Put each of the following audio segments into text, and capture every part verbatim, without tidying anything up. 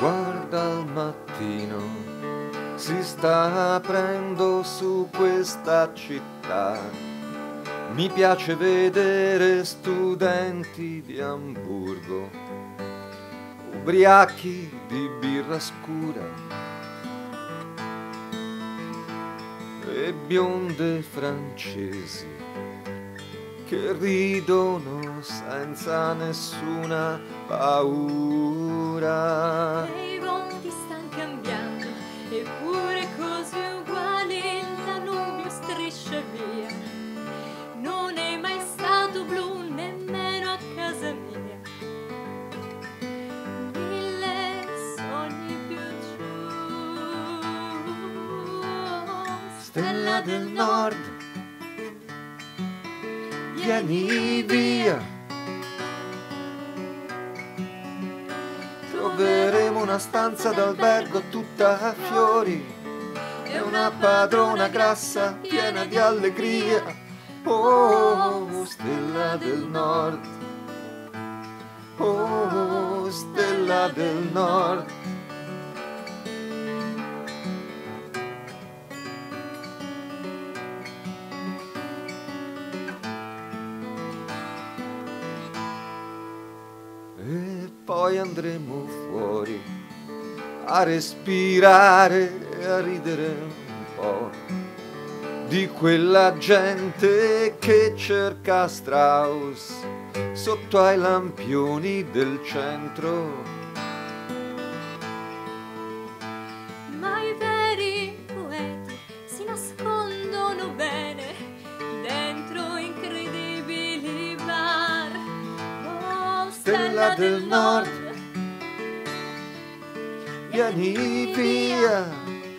Guarda al mattino, si sta aprendo su questa città. Mi piace vedere studenti di Amburgo, ubriachi di birra scura e bionde francesi che ridono senza nessuna paura. E i volti stanno cambiando, eppure così uguali il Danubio striscia via. Non è mai stato blu nemmeno a casa mia. Mille sogni più giù. Stella del Nord, vieni via. Troveremo una stanza d'albergo tutta a fiori e una padrona grassa piena di allegria. Oh, stella del Nord, oh, stella del Nord. E poi andremo fuori a respirare e a ridere un po' di quella gente che cerca Strauss sotto ai lampioni del centro. Ma i veri poeti si nascondono bene dentro incredibili bar. Oh, Stella del Nord, vieni via.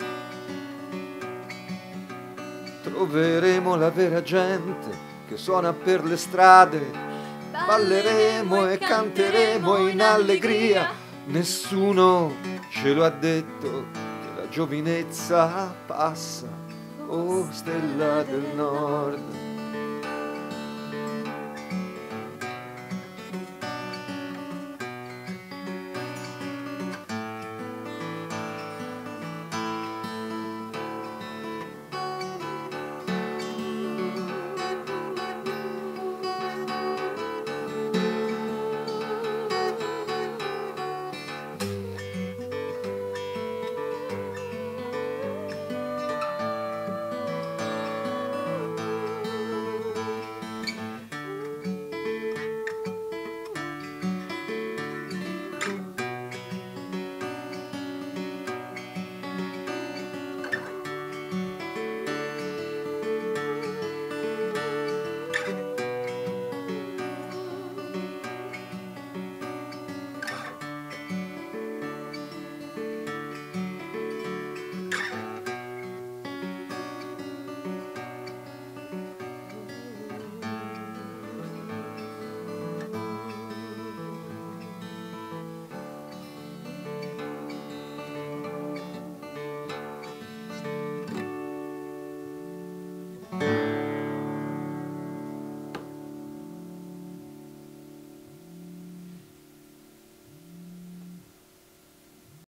Troveremo la vera gente che suona per le strade, balleremo e canteremo in allegria. Nessuno ce lo ha detto che la giovinezza passa, oh stella del Nord.